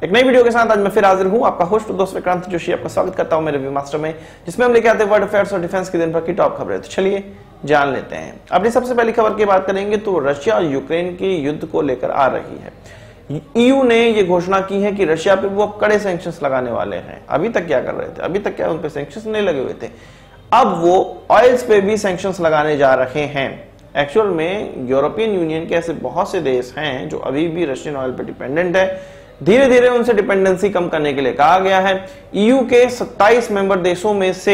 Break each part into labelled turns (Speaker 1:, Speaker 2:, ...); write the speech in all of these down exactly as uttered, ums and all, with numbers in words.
Speaker 1: एक नई वीडियो के साथ आज मैं फिर हाजिर हूं, आपका होस्ट दोस्त विक्रांत जोशी आपका स्वागत करता हूं मेरे रिव्यू मास्टर में, जिसमें हम लेके आते हैं वर्ल्ड अफेयर्स और डिफेंस की दिन भर की टॉप खबरें। तो चलिए जान लेते हैं। अपनी सबसे पहली खबर की बात करेंगे तो रशिया और यूक्रेन के युद्ध को लेकर आ रही है। ईयू ने यह घोषणा की है कि रशिया पे वो कड़े सैंक्शंस लगाने वाले हैं। अभी तक क्या कर रहे थे? अभी तक क्या उन पे सैंक्शंस नहीं लगे हुए थे, अब वो ऑयल्स पे भी सैंक्शंस लगाने जा रहे हैं। एक्चुअल में यूरोपियन यूनियन के ऐसे बहुत से देश हैं जो अभी भी रशियन ऑयल पर डिपेंडेंट है। धीरे धीरे उनसे डिपेंडेंसी कम करने के लिए कहा गया है। ईयू के सत्ताईस मेंबर देशों में से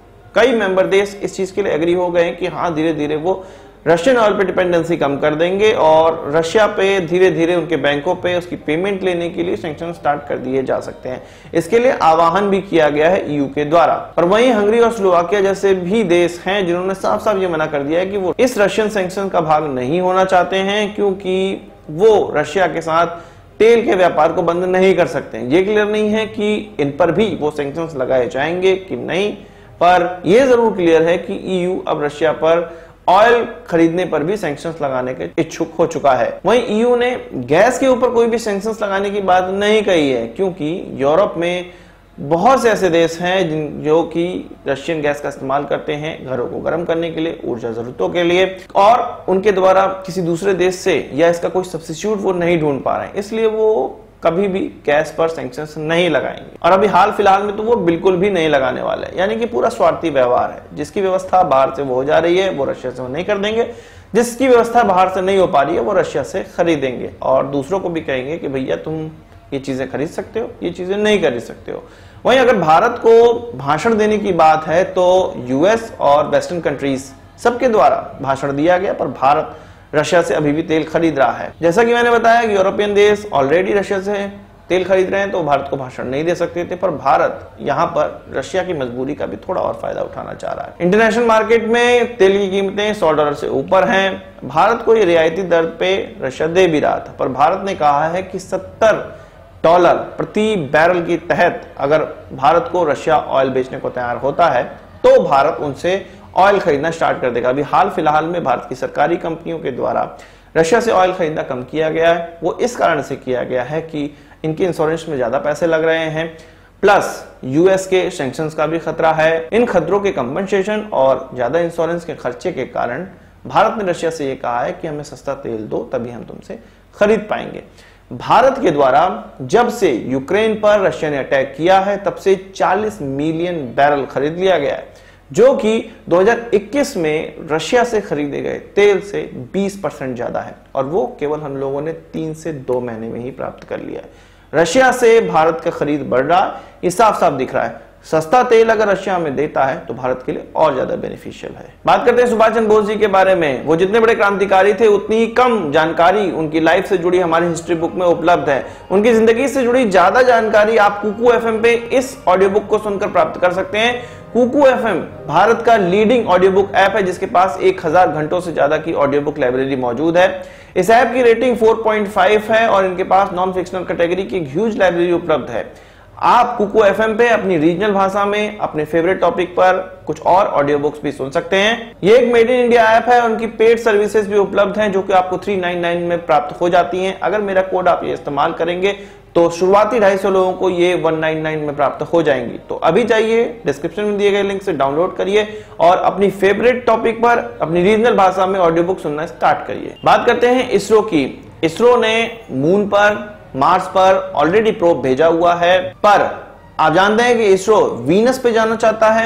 Speaker 1: कई मेंबर देश इस चीज के लिए एग्री हो गए कि हाँ धीरे धीरे वो रशियन ऑयल पे डिपेंडेंसी कम कर देंगे और रशिया पे धीरे धीरे उनके बैंकों पे उसकी पेमेंट लेने के लिए सैंक्शन स्टार्ट कर दिए जा सकते हैं। इसके लिए आह्वान भी किया गया है ईयू के द्वारा। और वहीं हंगरी और स्लोवाकिया जैसे भी देश हैं जिन्होंने साफ साफ ये मना कर दिया है कि वो इस रशियन सैंक्शन का भाग नहीं होना चाहते हैं, क्योंकि वो रशिया के साथ तेल के व्यापार को बंद नहीं कर सकते हैं। ये क्लियर नहीं है कि इन पर भी वो सैंक्शंस लगाए जाएंगे कि नहीं, पर यह जरूर क्लियर है कि ईयू अब रशिया पर ऑयल खरीदने पर भी सैंक्शंस लगाने के इच्छुक हो चुका है। वहीं ईयू ने गैस के ऊपर कोई भी सैंक्शंस लगाने की बात नहीं कही है, क्योंकि यूरोप में बहुत से ऐसे देश हैं जिन जो कि रशियन गैस का इस्तेमाल करते हैं घरों को गर्म करने के लिए, ऊर्जा जरूरतों के लिए, और उनके द्वारा किसी दूसरे देश से या इसका कोई सब्स्टिट्यूट वो नहीं ढूंढ पा रहे हैं, इसलिए वो कभी भी गैस पर सैंक्शंस नहीं लगाएंगे। और अभी हाल फिलहाल में तो वो बिल्कुल भी नहीं लगाने वाले हैं, यानी कि पूरा स्वार्थी व्यवहार है। जिसकी व्यवस्था बाहर से वो हो जा रही है वो रशिया से वो नहीं कर देंगे, जिसकी व्यवस्था बाहर से नहीं हो पा रही है वो रशिया से खरीदेंगे और दूसरों को भी कहेंगे कि भैया तुम ये चीजें खरीद सकते हो, ये चीजें नहीं खरीद सकते हो। वहीं अगर भारत को भाषण देने की बात है तो यूएस और वेस्टर्न कंट्रीज सबके द्वारा भाषण दिया गया, पर भारत रशिया से अभी भी तेल खरीद रहा है। जैसा कि मैंने बताया कि यूरोपियन देश ऑलरेडी रशिया से तेल खरीद रहे हैं तो भारत को भाषण नहीं दे सकते थे, पर भारत यहां पर रशिया की मजबूरी का भी थोड़ा और फायदा उठाना चाह रहा है। इंटरनेशनल मार्केट में तेल की कीमतें सौ डॉलर से ऊपर हैं। भारत को ये रियायती दर पे रशिया दे भी रहा था, पर भारत ने कहा है कि सत्तर डॉलर प्रति बैरल के तहत अगर भारत को रशिया ऑयल बेचने को तैयार होता है तो भारत उनसे ऑयल खरीदना स्टार्ट कर देगा। अभी हाल फिलहाल में भारत की सरकारी कंपनियों के द्वारा रशिया से ऑयल खरीदना कम किया गया है। वो इस कारण से किया गया है कि इनके इंश्योरेंस में ज्यादा पैसे लग रहे हैं, प्लस यूएस के सैंक्शंस का भी खतरा है। इन खतरों के कंपनसेशन और ज्यादा इंश्योरेंस के खर्चे के कारण भारत ने रशिया से यह कहा है कि हमें सस्ता तेल दो तभी हम तुमसे खरीद पाएंगे। भारत के द्वारा जब से यूक्रेन पर रशिया ने अटैक किया है तब से चालीस मिलियन बैरल खरीद लिया गया है, जो कि दो हज़ार इक्कीस में रशिया से खरीदे गए तेल से बीस परसेंट ज्यादा है, और वो केवल हम लोगों ने तीन से दो महीने में ही प्राप्त कर लिया है। रशिया से भारत का खरीद बढ़ रहा, ये साफ साफ दिख रहा है। सस्ता तेल अगर रशिया में देता है तो भारत के लिए और ज्यादा बेनिफिशियल है। बात करते हैं सुभाष चंद्र बोस जी के बारे में। वो जितने बड़े क्रांतिकारी थे उतनी ही कम जानकारी उनकी लाइफ से जुड़ी हमारी हिस्ट्री बुक में उपलब्ध है। उनकी जिंदगी से जुड़ी ज्यादा जानकारी आप कुकू एफएम पे इस ऑडियो बुक को सुनकर प्राप्त कर सकते हैं। कुकू एफएम भारत का लीडिंग ऑडियो बुक ऐप है, जिसके पास एक हजार घंटों से ज्यादा की ऑडियो बुक लाइब्रेरी मौजूद है। इस ऐप की रेटिंग चार पॉइंट पाँच है और इनके पास नॉन फिक्शनल कैटेगरी की ह्यूज लाइब्रेरी उपलब्ध है। आप कुकू एफएम पे अपनी रीजनल भाषा में अपने फेवरेट टॉपिक पर कुछ और ऑडियो बुक्स भी सुन सकते हैं। ये एक मेड इन इंडिया ऐप है, उनकी पेड सर्विसेज भी उपलब्ध हैं जो कि आपको तीन सौ निन्यानवे में प्राप्त हो जाती हैं। अगर मेरा कोड आप ये इस्तेमाल करेंगे तो शुरुआती ढाई सौ लोगों को ये एक सौ निन्यानवे में प्राप्त हो जाएंगी। तो अभी जाइए डिस्क्रिप्शन में दिए गए लिंक से डाउनलोड करिए और अपनी फेवरेट टॉपिक पर अपनी रीजनल भाषा में ऑडियो बुक सुनना स्टार्ट करिए। बात करते हैं इसरो की। इसरो ने मून पर, मार्स पर ऑलरेडी प्रोब भेजा हुआ है, पर आप जानते हैं कि इसरो वीनस पे जाना चाहता है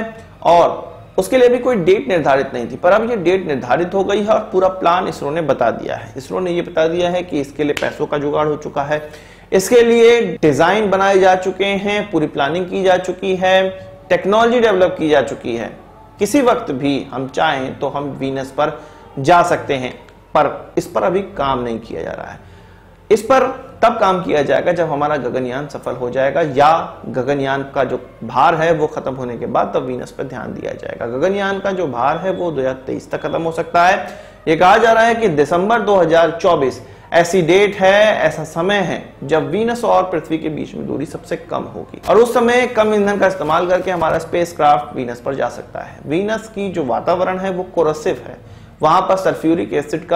Speaker 1: और उसके लिए भी कोई डेट निर्धारित नहीं थी, पर अब ये डेट निर्धारित हो गई है और पूरा प्लान इसरो ने बता दिया है। इसरो ने ये बता दिया है कि इसके लिए पैसों का जुगाड़ हो चुका है, इसके लिए डिजाइन बनाए जा चुके हैं, पूरी प्लानिंग की जा चुकी है, टेक्नोलॉजी डेवलप की जा चुकी है। किसी वक्त भी हम चाहें तो हम वीनस पर जा सकते हैं, पर इस पर अभी काम नहीं किया जा रहा है। इस पर तब काम किया जाएगा जब हमारा गगनयान सफल हो जाएगा या गगनयान का जो भार है वो खत्म होने के बाद तब वीनस पर ध्यान दिया जाएगा। गगनयान का जो भार है वो दो हज़ार तेईस तक खत्म हो सकता है। ये कहा जा रहा है कि दिसंबर दो हज़ार चौबीस ऐसी डेट है, ऐसा समय है जब वीनस और पृथ्वी के बीच में दूरी सबसे कम होगी और उस समय कम ईंधन का इस्तेमाल करके हमारा स्पेसक्राफ्ट वीनस पर जा सकता है। वीनस की जो वातावरण है वो कोरोसिव है, वहां पर सल्फ्यूरिक एसिड का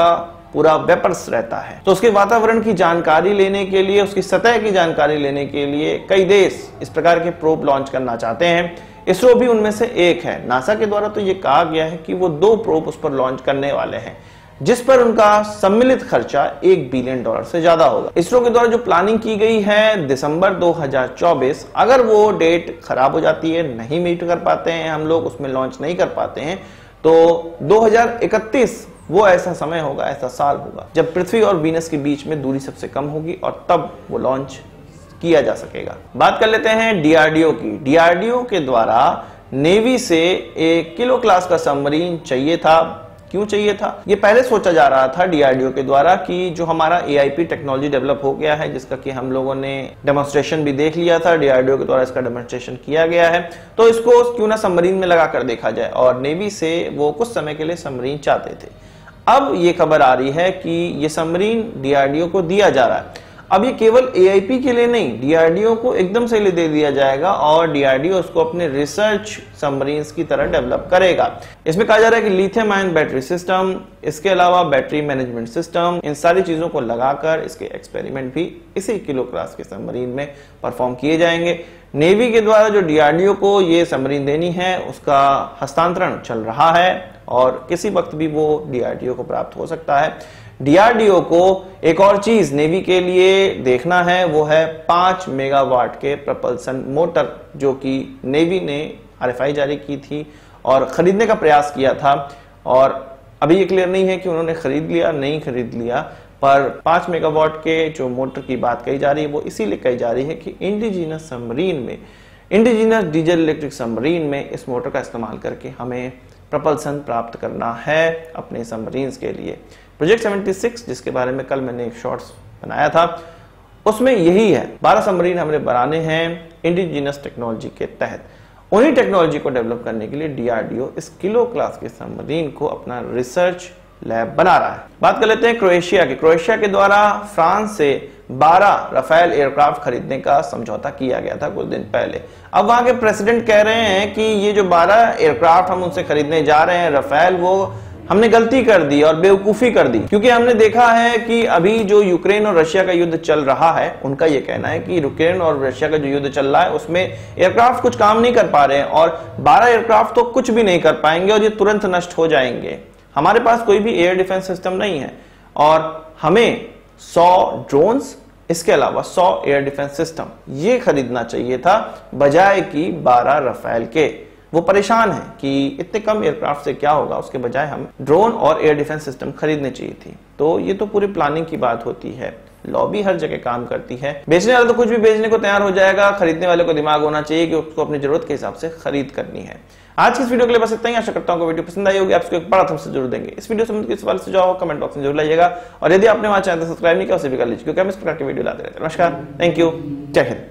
Speaker 1: पूरा वेपर्स रहता है। तो उसके वातावरण की जानकारी लेने के लिए, उसकी सतह की जानकारी लेने के लिए कई देश इस प्रकार के प्रोब लॉन्च करना चाहते हैं। इसरो भी उनमें से एक है। नासा के द्वारा तो ये कहा गया है कि वो दो प्रोब उस पर लॉन्च करने वाले हैं, जिस पर उनका सम्मिलित खर्चा एक बिलियन डॉलर से ज्यादा होगा। इसरो के द्वारा जो प्लानिंग की गई है दिसंबर दो हज़ार चौबीस, अगर वो डेट खराब हो जाती है, नहीं मीट कर पाते हैं हम लोग, उसमें लॉन्च नहीं कर पाते हैं, तो दो हज़ार इकतीस वो ऐसा समय होगा, ऐसा साल होगा जब पृथ्वी और वीनस के बीच में दूरी सबसे कम होगी और तब वो लॉन्च किया जा सकेगा। बात कर लेते हैं डीआरडीओ की। डीआरडीओ के द्वारा नेवी से एक किलो क्लास का सबमरीन चाहिए था। क्यों चाहिए था? ये पहले सोचा जा रहा था डीआरडीओ के द्वारा कि जो हमारा एआईपी टेक्नोलॉजी डेवलप हो गया है, जिसका कि हम लोगों ने डेमोन्स्ट्रेशन भी देख लिया था, डीआरडीओ के द्वारा इसका डेमोन्स्ट्रेशन किया गया है, तो इसको क्यों ना सबमरीन में लगा कर देखा जाए। और नेवी से वो कुछ समय के लिए सबमरीन चाहते थे। अब ये खबर आ रही है कि ये सबमरीन डीआरडीओ को दिया जा रहा है। अब ये केवल एआईपी के लिए नहीं, डीआरडीओ को एकदम से ले दे दिया जाएगा और डीआरडीओ उसको अपने रिसर्च सबमरीन्स की तरह डेवलप करेगा। इसमें कहा जा रहा है कि लिथियम आयन बैटरी सिस्टम, इसके अलावा बैटरी मैनेजमेंट सिस्टम, इन सारी चीजों को लगाकर इसके एक्सपेरिमेंट भी इसी किलो क्लास के सबमरीन में परफॉर्म किए जाएंगे। नेवी के द्वारा जो डीआरडीओ को ये सबमरीन देनी है, उसका हस्तांतरण चल रहा है और किसी वक्त भी वो डीआरडीओ को प्राप्त हो सकता है। डीआरडीओ को एक और चीज नेवी के लिए देखना है, वो है पांच मेगावाट के प्रपल्सन मोटर, जो कि नेवी ने आरएफआई जारी की थी और खरीदने का प्रयास किया था। और अभी ये क्लियर नहीं है कि उन्होंने खरीद लिया नहीं खरीद लिया, पर पांच मेगावाट के जो मोटर की बात कही जा रही है वो इसीलिए कही जा रही है कि इंडिजिनस सबमरीन में, इंडिजिनस डीजल इलेक्ट्रिक सबमरीन में इस मोटर का इस्तेमाल करके हमें प्रपल्सन प्राप्त करना है अपने सबमरीन्स के लिए। प्रोजेक्ट छिहत्तर, जिसके बारे में कल मैंने एक शॉर्ट्स बनाया था, उसमें यही है। बारह सबमरीन हमने बनाने हैं इंडिजिनस टेक्नोलॉजी के तहत। उन्हीं टेक्नोलॉजी को डेवलप करने के लिए डीआरडीओ इस किलो क्लास के सबमरीन को अपना रिसर्च लैब बना रहा है। बात कर लेते हैं क्रोएशिया की। क्रोएशिया के द्वारा फ्रांस से बारह राफेल एयरक्राफ्ट खरीदने का समझौता किया गया था कुछ दिन पहले। अब वहां के प्रेसिडेंट कह रहे हैं कि ये जो बारह एयरक्राफ्ट हम उनसे खरीदने जा रहे हैं राफेल, वो हमने गलती कर दी और बेवकूफी कर दी, क्योंकि हमने देखा है कि अभी जो यूक्रेन और रशिया का युद्ध चल रहा है, उनका यह कहना है कि यूक्रेन और रशिया का जो युद्ध चल रहा है उसमें एयरक्राफ्ट कुछ काम नहीं कर पा रहे हैं और बारह एयरक्राफ्ट तो कुछ भी नहीं कर पाएंगे और ये तुरंत नष्ट हो जाएंगे। हमारे पास कोई भी एयर डिफेंस सिस्टम नहीं है और हमें सौ ड्रोन्स, इसके अलावा सौ एयर डिफेंस सिस्टम ये खरीदना चाहिए था बजाय कि बारह राफेल के। वो परेशान है कि इतने कम एयरक्राफ्ट से क्या होगा, उसके बजाय हम ड्रोन और एयर डिफेंस सिस्टम खरीदने चाहिए थी। तो ये तो पूरी प्लानिंग की बात होती है, लॉबी हर जगह काम करती है। बेचने वाला तो कुछ भी बेचने को तैयार हो जाएगा, खरीदने वाले को दिमाग होना चाहिए कि उसको अपनी जरूरत के हिसाब से खरीद करनी है। आज की इस वीडियो के लिए बस इतना ही। आशा करता हूं कि वीडियो पसंद आई होगी, आपको एक बड़ा थम्स अप जरूर देंगे। इस वीडियो से किस सवाल से जाओ कमेंट बॉक्स में जरूर लाइएगा और यदि आपने हमारे चैनल सब्सक्राइब नहीं किया उसे भी कर लीजिए, क्योंकि हम इस प्रकार की वीडियो लाते रहते हैं। नमस्कार, थैंक यू, जय हिंद।